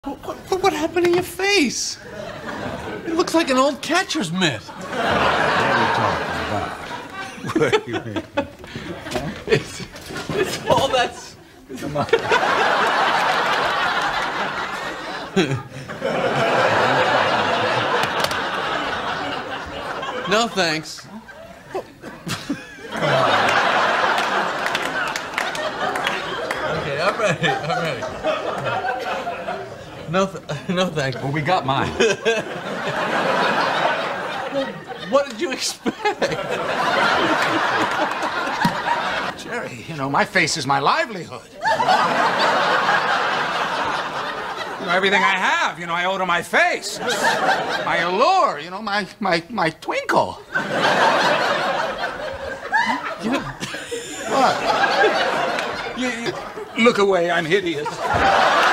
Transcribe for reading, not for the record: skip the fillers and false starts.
What happened to your face? It looks like an old catcher's mitt. What are you talking about? What do you mean? Huh? It's all that's... Come on. No, thanks. Okay, I'm ready. No, thanks. Well, we got mine. Well, what did you expect? Jerry, you know, my face is my livelihood. You know, everything I have, you know, I owe to my face. My allure, you know, my twinkle. What? Look away, I'm hideous.